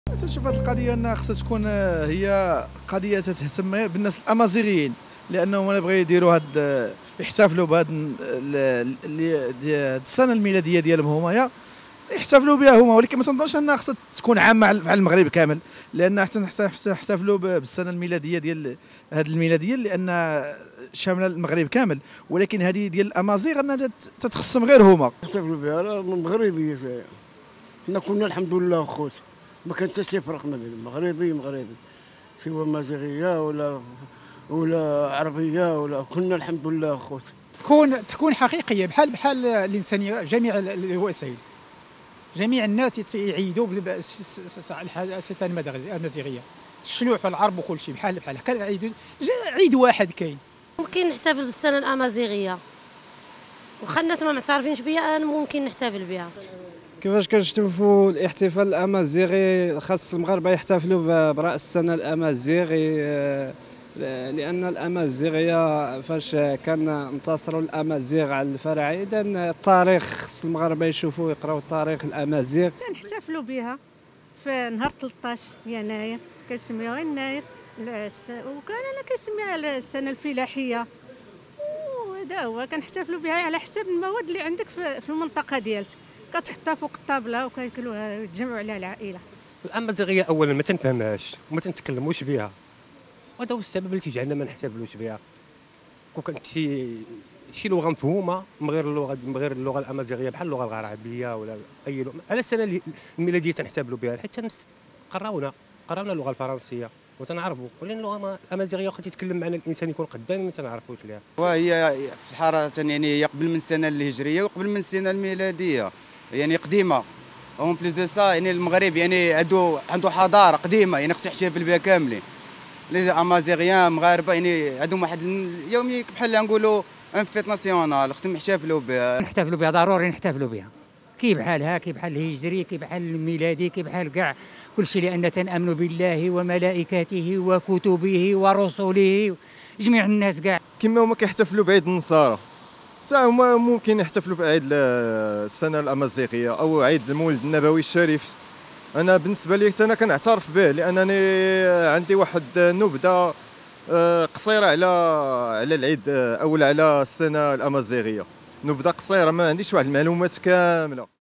تنشوف هذه القضيه انها خصها تكون هي قضيه تهتم بالناس الامازيغيين، لانهم انا بغاو يديروا هاد يحتفلوا بهذا السنه الميلاديه ديالهم هما يحتفلوا بها هما، ولكن ما تنظنش انها خصها تكون عامه على المغرب كامل، لان حتى نحتفلوا بالسنه الميلاديه ديال هذه الميلاديه لان شامله المغرب كامل، ولكن هذه ديال الامازيغ انها تتخصهم غير هما. نحتفلوا بها راه مغربي، حنا كنا الحمد لله خوت، ما كان حتى شي فرق ما بين مغربي سواء امازيغيه ولا عربيه، ولا كنا الحمد لله خوت. تكون حقيقيه بحال الانسانيه، جميع الوسائل، جميع الناس يعيدوا السنه الامازيغيه، الشلوح والعرب وكل شيء بحال كان عيد واحد كاين. ممكن نحتفل بالسنه الامازيغيه، واخا الناس ما معترفينش بها انا ممكن نحتفل بها. كيفاش كنشوفوا الاحتفال الامازيغي؟ خاص المغاربه يحتفلوا براس السنه الامازيغي، لان الامازيغيه فاش كان انتصروا الامازيغ على الفراعنه، اذا التاريخ خص المغاربه يشوفوا يقراوا تاريخ الامازيغ. نحتفلوا بها في نهار 13 يناير، كنسميوها يناير، وكان انا كنسميها السنه الفلاحيه، وهذا هو كنحتفلوا بها على حسب المواد اللي عندك في المنطقه ديالتك، كتحطها فوق الطابله وكياكلوها ويتجمعوا عليها العائله. الامازيغيه اولا ما تنفهمهاش وما تنتكلموش بها، وهذا هو السبب اللي تيجعلنا ما نحتفلوش بها. كون كانت شي لغه مفهومه من غير اللغه الامازيغيه، بحال اللغه العربيه ولا اي لغه، على السنه الميلاديه تنحتفلوا بها، حيت الناس قراونا اللغه الفرنسيه وتنعرفوا، ولكن اللغه الامازيغيه واخا تيتكلم معنا الانسان يكون قدامي ما تنعرفوش ليها. وهي في الحاره يعني هي قبل من السنه الهجريه وقبل من السنه الميلاديه، يعني قديمه. اون بليس دو سا يعني المغرب يعني عنده حضاره قديمه، يعني خصو يحتفل بها كاملين. لي امازيغيان مغاربه يعني عندهم واحد اليوم بحال نقولوا ان فيت ناسيونال، خصهم يحتفلوا بها. نحتفلوا بها، ضروري نحتفلوا بها، كي بحالها، كي بحال الهجري، كي بحال الميلادي، كي بحال كاع كل شيء، لان تنامنوا بالله وملائكته وكتبه ورسله، جميع الناس كاع كما هما كيحتفلوا بعيد النصارى، حتى هما ممكن يحتفلوا بعيد السنه الامازيغيه او عيد المولد النبوي الشريف. انا بالنسبه لي انا كنعترف به، لانني عندي واحد النبذه قصيره على العيد او على السنه الامازيغيه، نبذه قصيره، ما عنديش واحد المعلومات كامله.